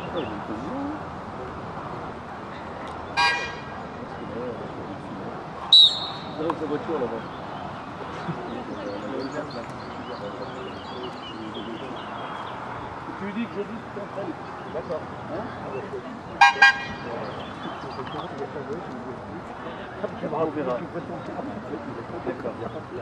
Dans sa voiture là-bas. Tu lui dis que je dis que tu entraînes. D'accord. Hein? On verra. D'accord.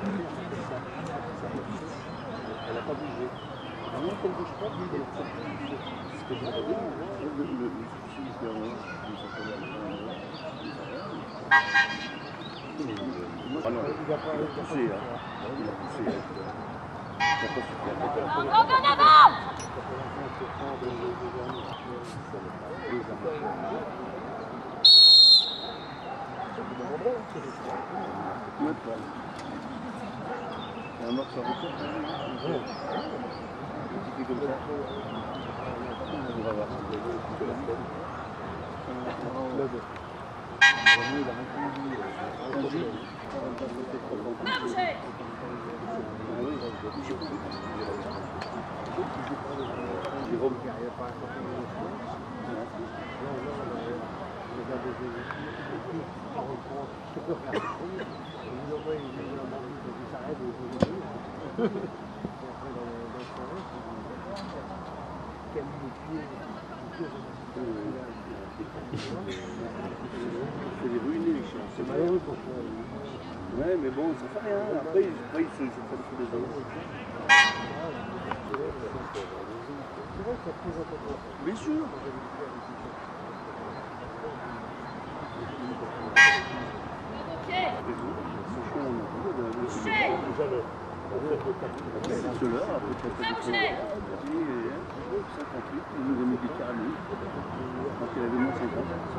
Elle n'a pas bougé. Non, qu'elle ne bouge pas, ce que j'avais dit, le souci, c'est en haut. Ah non, il a poussé, hein. Il a poussé. Encore en avant! Il y a un morceau à retour. Un petit peu comme ça. On va voir. Marchez! Jérôme. C'est des ruines l'élection. C'est malheureux pour toi. Ouais, mais bon, ça fait rien. Après, ils se font des autres. Bien sûr. C'est ceux-là, après 58, il nous a mis des carabines. Donc il avait moins 50.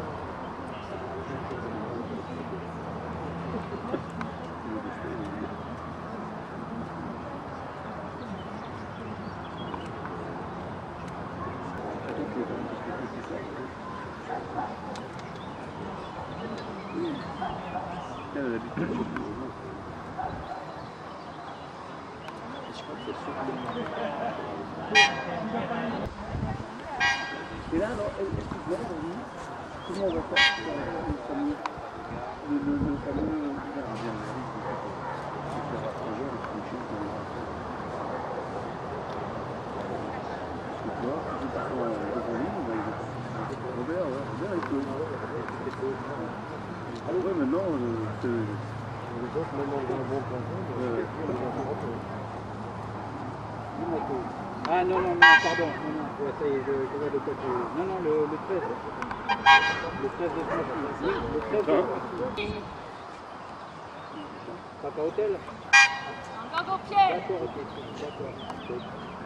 Et là, alors, comment on va faire le fameux Robert, il peut. Ouais, maintenant, les autres, maintenant, dans le bon Ah non, non, non, pardon, non, ça y est, je vois de quoi tu... Non, non, le 13. Le 13 de France. Oui, le 13 de France. Papa Hôtel. Encore au pied! D'accord, ok, d'accord.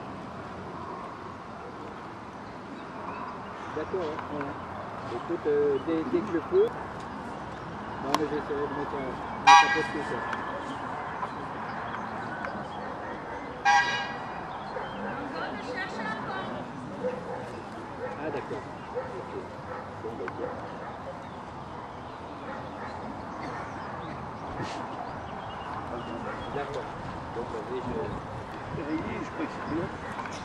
D'accord, ouais. Écoute, dès que je peux, non, mais j'essaierai de mettre un peu de ça. Ah d'accord. Bon, d'accord. D'accord. Donc vas-y, je crois que c'est bien.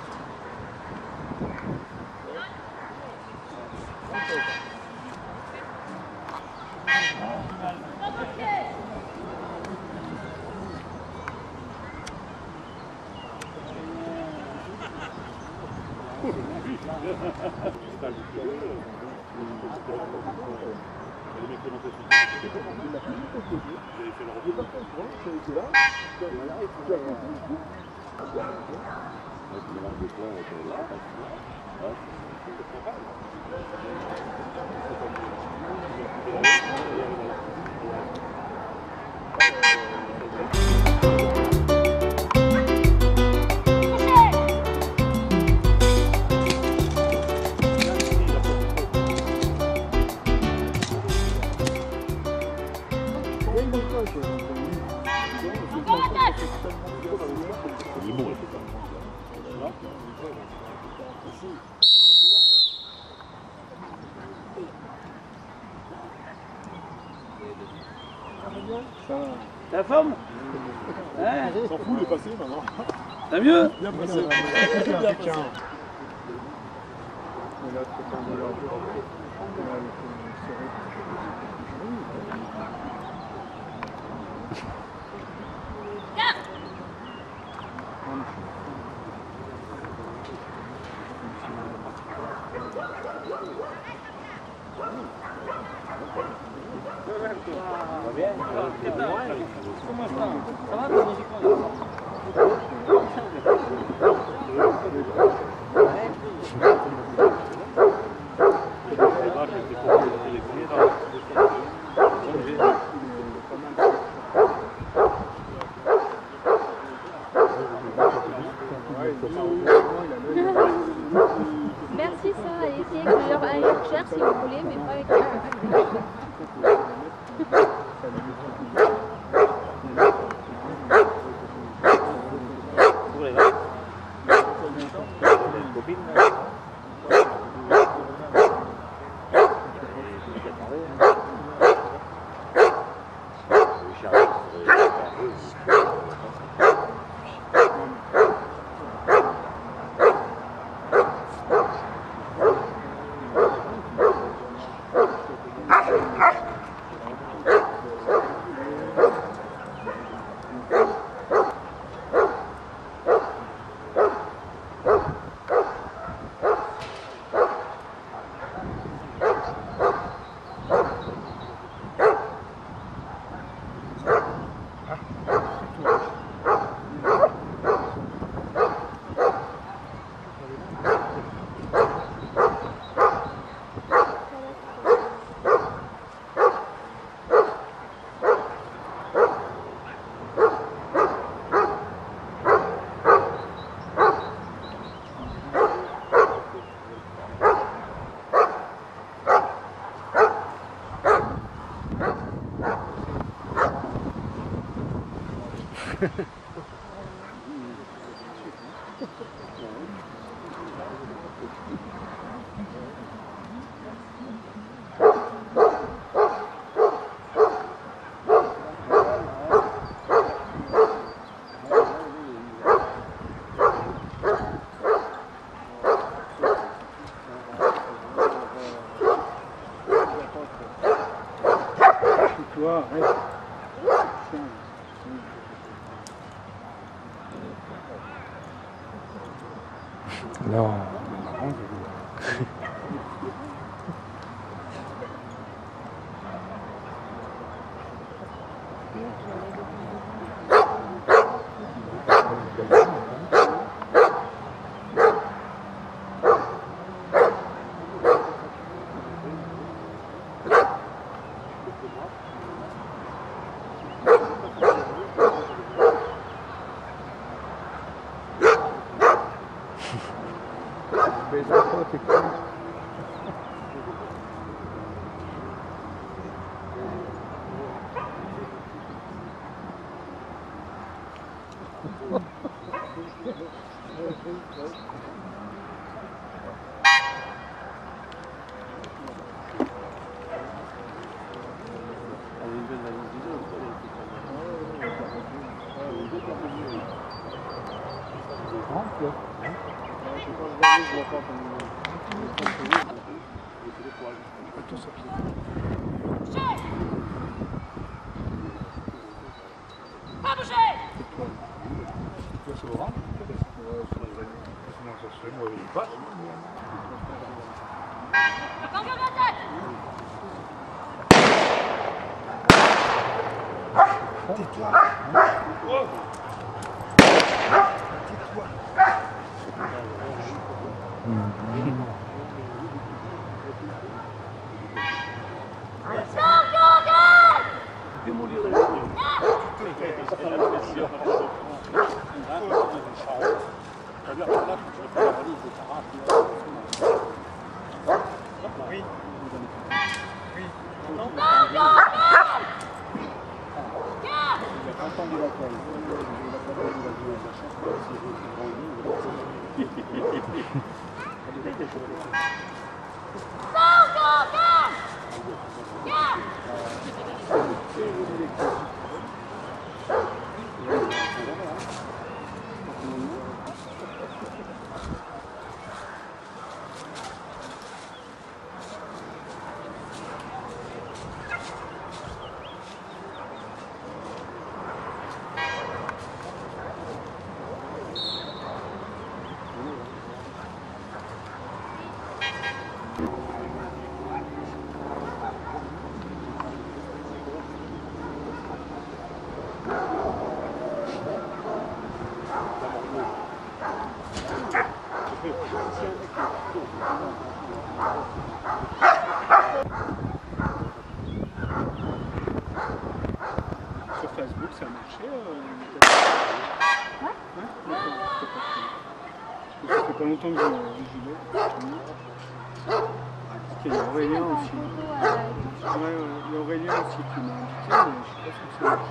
La forme? Hein? On s'en fout, il est passé maintenant. T'as mieux? Bien passé. Bien passé. Mais là, c'est pas de leur là, il faut serrer. Comment ça? Ça va, ton musique? Merci, ça. Essayez que je leur aille cher si vous voulez, mais pas avec ça. Toi, reste. Non. Pas bouger! Attention de la tête! pas longtemps que j'y vais. Il y a Aurélien aussi. Ouais, il y a Aurélien aussi qui m'a invité, mais je sais pas si c'est marché.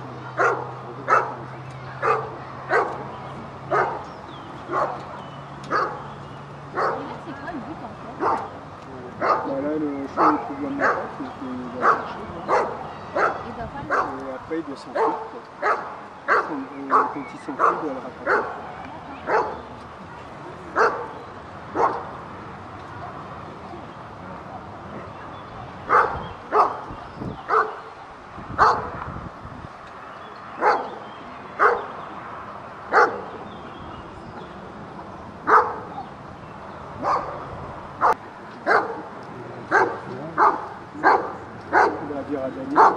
C'est quoi le but en fait? Voilà le chemin de trouve la montagne, il va chercher. Il doit pas le faire. Et après il doit s'enfuir. Quand il s'enfuit, il doit le rattraper. Dire à Daniel,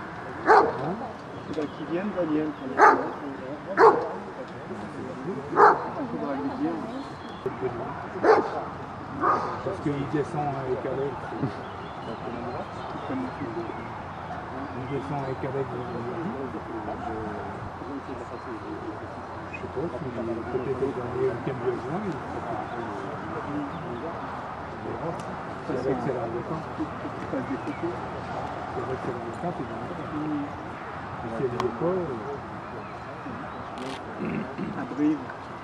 il faudra qu'il vienne, Daniel, pour le faire. Il faudra lui dire. Parce qu'il descend avec Alex. Il descend avec Alex. Je sais pas, peut-être le dernier week-end de juin. C'est vrai que c'est la descente. C'est vrai que c'est la descente, et donc, c'est le dépôt. À Brive.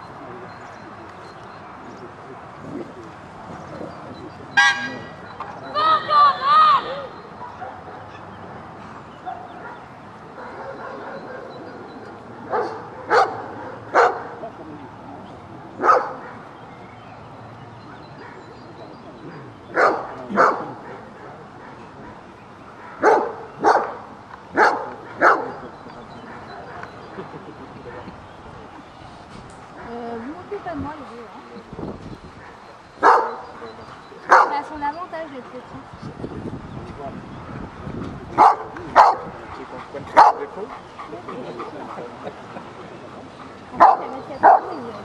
Vous m'occupez de moi les deux. Hein. Ça a son avantage d'être petit. En fait, elle met 4 ans, il y a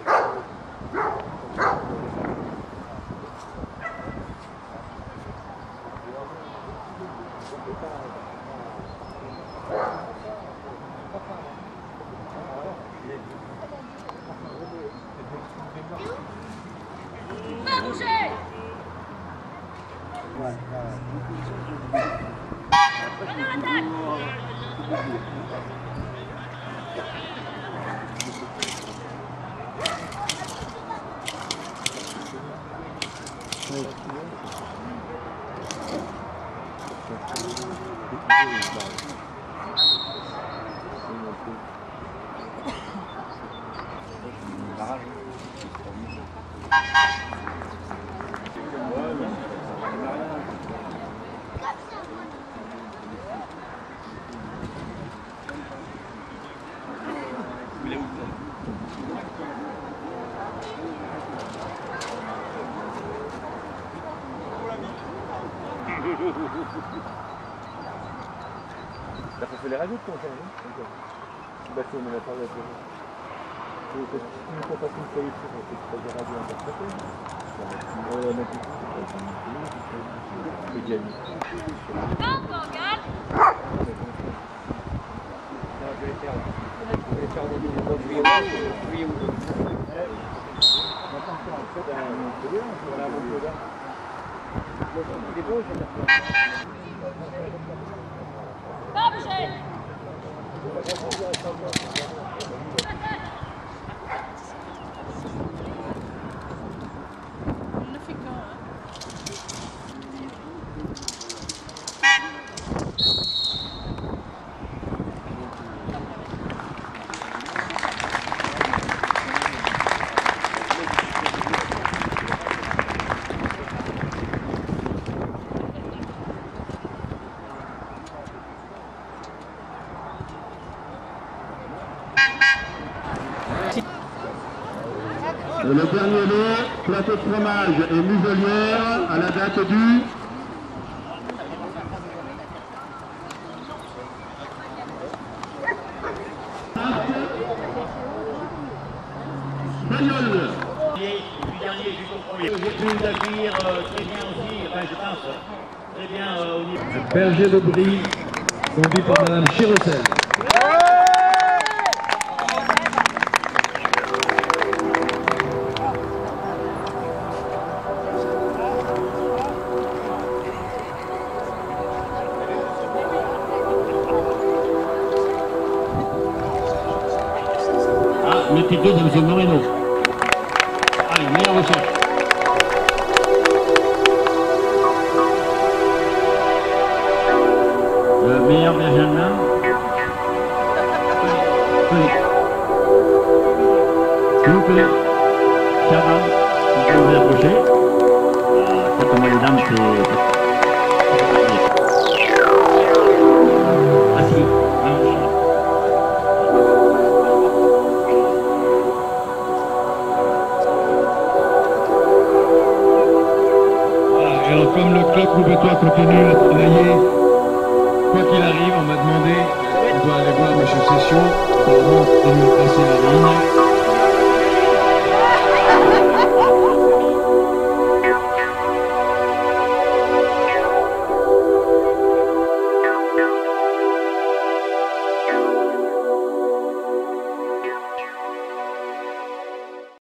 Là, faut faire les radios de ton temps, non? Bah, si on en a parlé à toi. Il faut passer une feuille sur des radios interprétées. On va mettre ici, c'est bien. Et le dernier lot, plateau de fromage et muselière à la date du Bagnole. J'ai pu l'accueillir très bien aussi, enfin je pense, très bien au niveau. Berger de Brie, conduit par Madame Chirocel. Allez, meilleur ressort. Le meilleur Benjamin. S'il vous plaît. Chère dame, vous pouvez vous approcher. Quand on voit les dames, c'est... Assis. Voilà, et alors comme le club Roubaix-Toi continue à travailler, quoi qu'il arrive, on m'a demandé, on doit aller voir M. Session, apparemment, il nous passer la ligne.